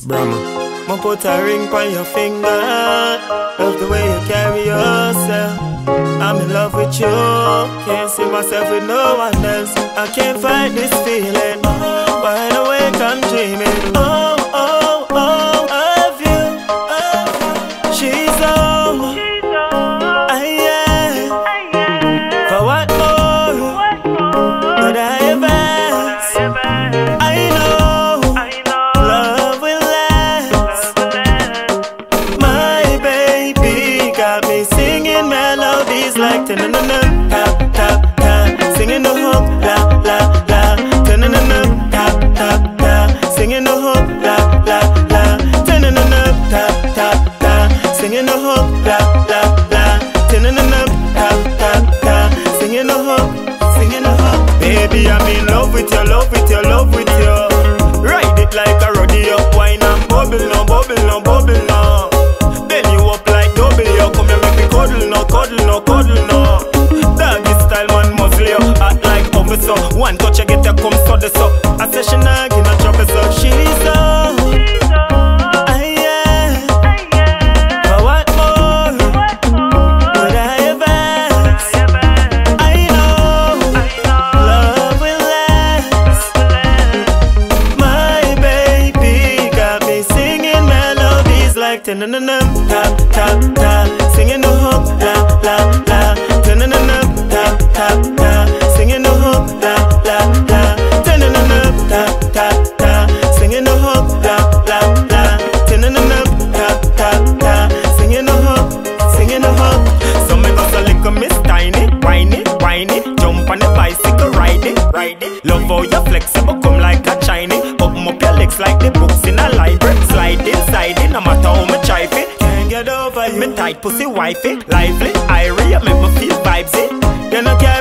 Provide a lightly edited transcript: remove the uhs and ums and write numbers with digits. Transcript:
Brahma. Ma put a ring on your finger. Love the way you carry yourself. I'm in love with you. Can't see myself with no one else. I can't fight this feeling. Wide awake, I'm dreaming. Oh, oh, oh, of you. She's all yeah. For what more could I ever ask? I know love will last. My baby got me singing melodies like ta-na-na-na, ta-ta-ta, singing the hook, la, la, la, ta-na-na-na, ta-ta-ta, singing the hook, la, la, la, ta-na-na-na, ta-ta-ta, singing the hook, la, la, la, ta-na-na-na, ta-ta-ta, singing the hook, singing the hook. Baby, I'm in love with you, love with you, love with you. Ride it like a rodeo, wine and bubble now, bubble now, bubble now. Bend you up like W, come here make me cuddle now, cuddle now, cuddle now. Doggy style man muzzle you, act like officer. One touch you get you come study so. I say she nah give no trouble so. She's on, yeah. For what more would I ever ask? I know love will last. My baby got me singing melodies like ta-na-na-na, ta-ta-ta, singing the hook, la, la, la, ta-na-na-na, ta-ta-ta, singing the hook, la, la, la, ta-na-na-na, ta-ta-ta, singing the hook, la, la, la, ta-na-na-na, ta-ta-ta, singing the hook, singing the hook. So me go so little Miss Tiny, whiny, whiny, jump on the bicycle, ride it, ride it. Love how you flexible, come like a Chinese. Open up your legs like the books in a library. Slide inside it, no matter how much I fit. Can't get over you. Me tight pussy wifey, lively, irie, you make me feel vibesy. You know